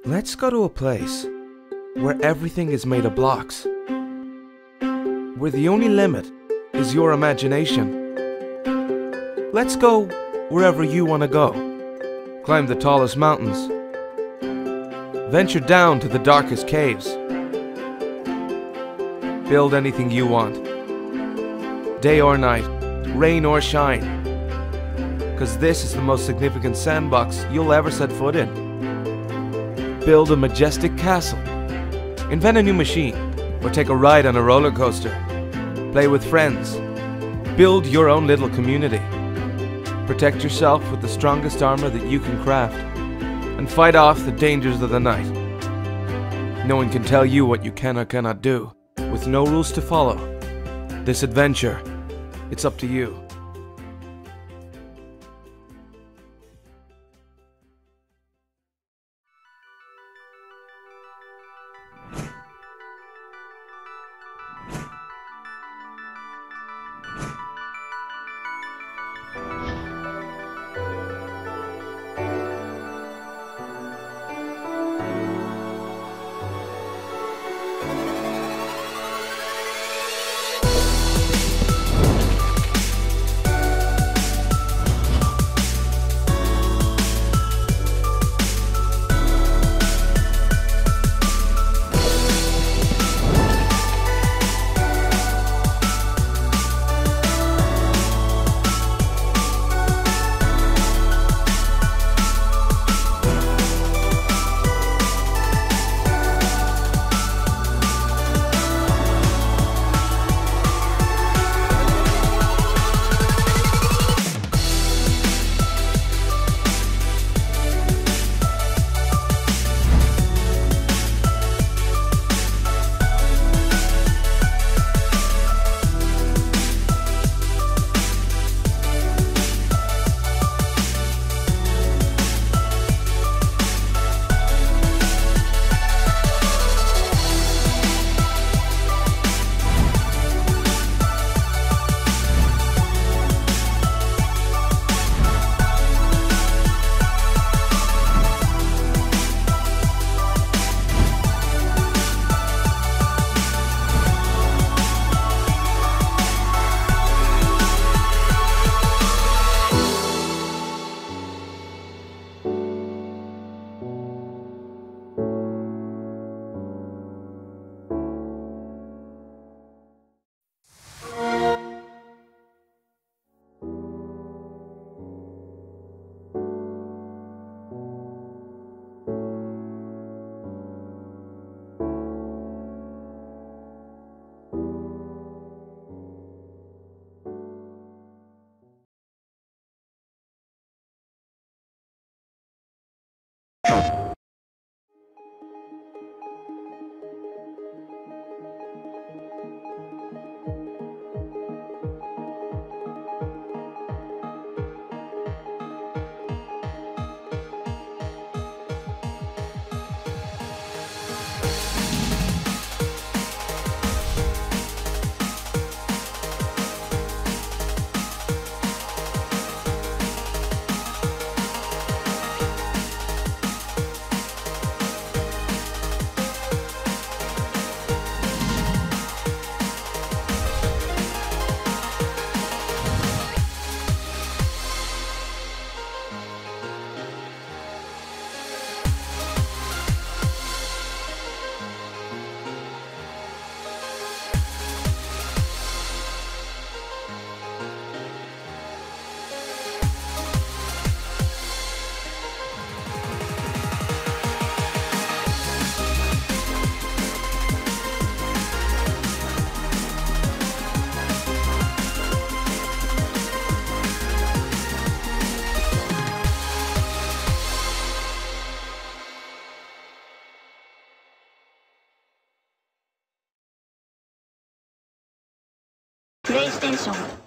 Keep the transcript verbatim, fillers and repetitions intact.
Let's go to a place where everything is made of blocks, where the only limit is your imagination. Let's go wherever you want to go. Climb the tallest mountains. Venture down to the darkest caves. Build anything you want. Day or night, rain or shine. Because this is the most significant sandbox you'll ever set foot in. Build a majestic castle. Invent a new machine, or take a ride on a roller coaster. Play with friends. Build your own little community. Protect yourself with the strongest armor that you can craft, and fight off the dangers of the night. No one can tell you what you can or cannot do, with no rules to follow. This adventure, it's up to you. PlayStation